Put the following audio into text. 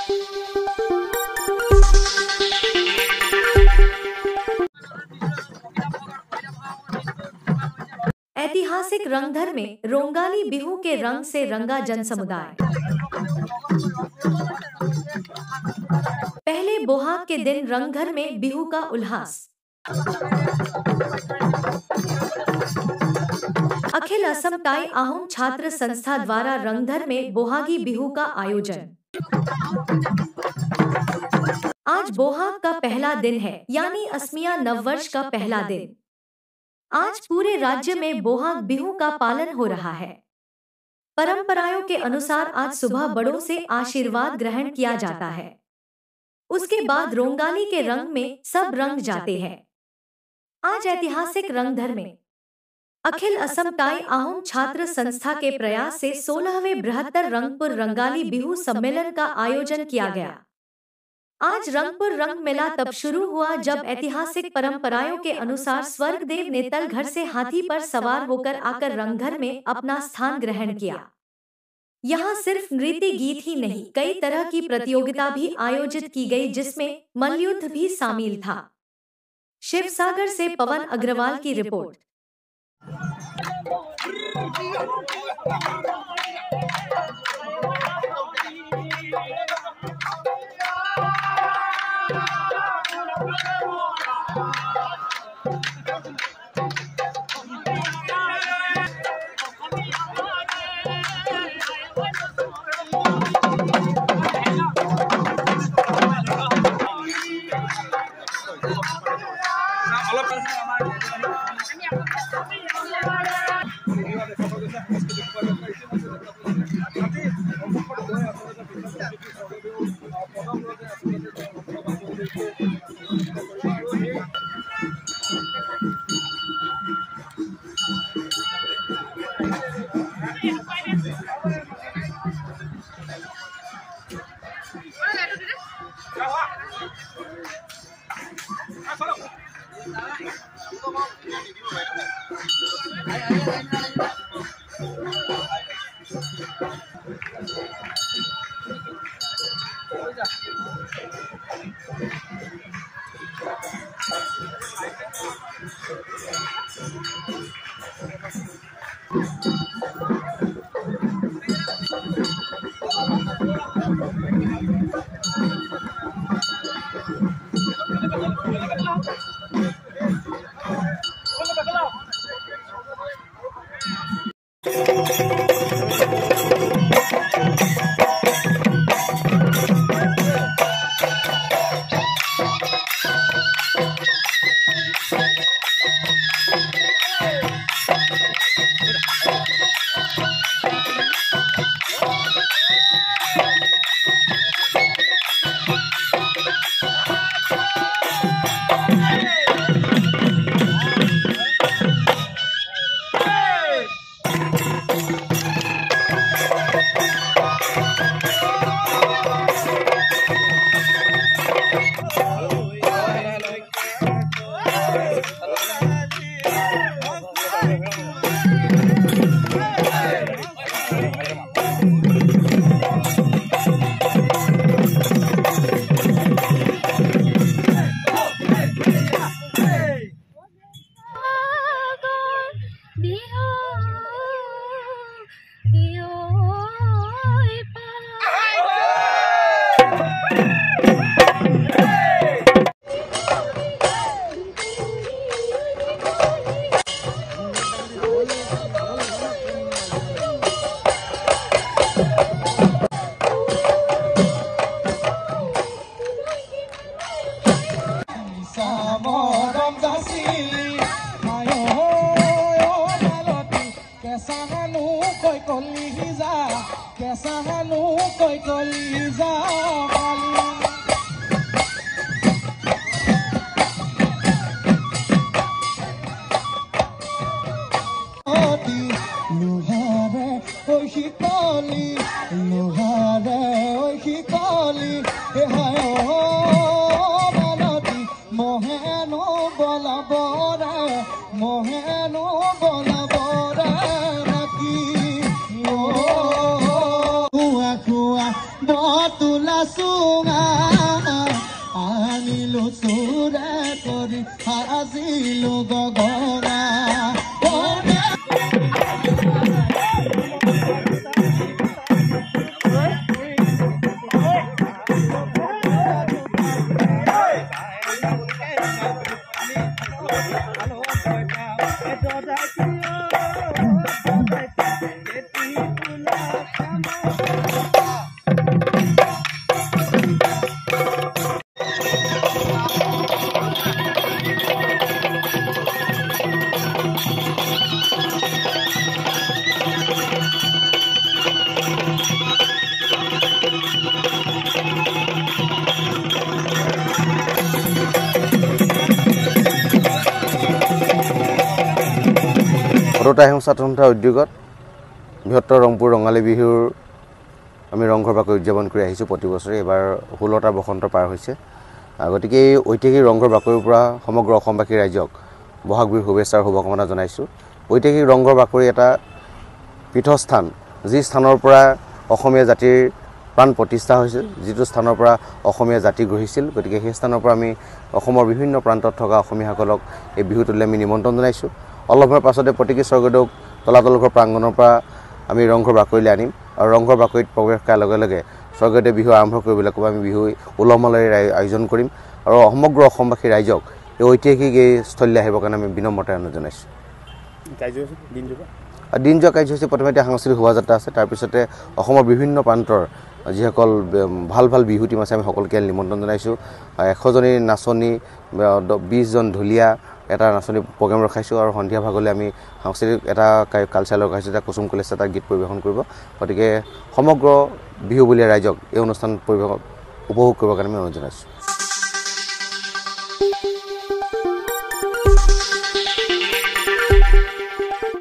ऐतिहासिक रंगधर में रोंगाली बिहू के रंग से रंगा जन समुदाय। पहले बोहाग के दिन रंगघर में बिहू का उल्लास। अखिल असम ताई आहोम छात्र संस्था द्वारा रंगधर में बोहागी बिहू का आयोजन। आज बोहाग का पहला दिन है, यानी असमिया नववर्ष का पहला दिन। आज पूरे राज्य में बोहाग बिहू का पालन हो रहा है। परंपराओं के अनुसार आज सुबह बड़ों से आशीर्वाद ग्रहण किया जाता है। उसके बाद रोंगाली के रंग में सब रंग जाते हैं। आज ऐतिहासिक रंगधर में अखिल असम ताई आहोम छात्र संस्था के प्रयास से 16वें बृहत्तर रंगपुर रंगाली बिहू सम्मेलन का आयोजन किया गया। आज रंगपुर रंग मेला तब शुरू हुआ जब ऐतिहासिक परंपराओं के अनुसार स्वर्गदेव ने तलघर से हाथी पर सवार होकर आकर रंगघर में अपना स्थान ग्रहण किया। यहाँ सिर्फ नृत्य गीत ही नहीं, कई तरह की प्रतियोगिता भी आयोजित की गई, जिसमें मल्लयुद्ध भी शामिल था। शिवसागर से पवन अग्रवाल की रिपोर्ट। চুঙা আনিলো চুৰে কৰি সাজিলো গগনা সততা হিংসাতন্ত্ৰা উদ্যোগত বৃহত্তৰ ৰংপুৰ ৰঙালী বিহুৰ আমি ৰংঘৰ বাকৰি উদযাপন কৰি আহিছোঁ প্ৰতি বছৰে এবাৰ 16টা বসন্ত পাৰ হৈছে গতিকে এই ঐতিহাসিক ৰংঘৰ বাকৰিৰ পৰা সমগ্ৰ অসমবাসী ৰাইজক বহাগ বিহুৰ শুভেচ্ছাৰ শুভকামনা জনাইছোঁ ঐতিহাসিক ৰংঘৰ বাকৰি এটা পীঠস্থান যি স্থানৰ পৰা অসমীয়া জাতিৰ প্ৰাণ প্ৰতিষ্ঠা হৈছিল যিটো স্থানৰ পৰা অসমীয়া জাতি গঢ়িছিল গতিকে সেই স্থানৰ পৰা আমি অসমৰ বিভিন্ন প্ৰান্তত থকা অসমীয়াসকলক এই বিহুটোলৈ আমি নিমন্ত্ৰণ জনাইছোঁ অলপ সময়ৰ পাছতে প্ৰতীকী স্বৰ্গদেউক তলাতল ঘৰ প্ৰাংগণৰ পৰা আমি ৰংঘৰ বাকৰিলৈ আনিম আৰু ৰংঘৰ বাকৰিত প্ৰৱেশ কৰাৰ লগে লগে স্বৰ্গদেউ বিহু আৰম্ভ কৰিবলৈ ক'ব আমি বিহু উলহ মালহেৰে আয়োজন কৰিম আৰু সমগ্ৰ অসমবাসী ৰাইজক এই ঐতিহাসিক এই স্থলীলৈ আহিবৰ কাৰণে আমি বিনম্ৰতাৰে অনুৰোধ জনাইছোঁ দিনজোৰা কাৰ্যসূচী প্ৰথমে এতিয়া সাংস্কৃতিক শোভাযাত্ৰা আছে তাৰপিছতে অসমৰ বিভিন্ন প্ৰান্তৰ যিসকল ভাল ভাল বিহু টীম আছে আমি সকলোকে নিমন্ত্ৰণ জনাইছোঁ 100জনী নাচনী 20জন ঢুলীয়া এটা নাচনী প্ৰগ্ৰেম ৰখাইছোঁ আৰু সন্ধিয়া ভাগলৈ আমি সাংস্কৃতিক এটা কালচাৰ ৰখাইছোঁ এটা কুসুম কলেজ এটা গীত পৰিৱেশন কৰিব গতিকে সমগ্ৰ বিহুবলীয়া ৰাইজক এই অনুষ্ঠান পৰিৱেশন উপভোগ কৰিবৰ কাৰণে আমি অনুৰোধ জনাইছোঁ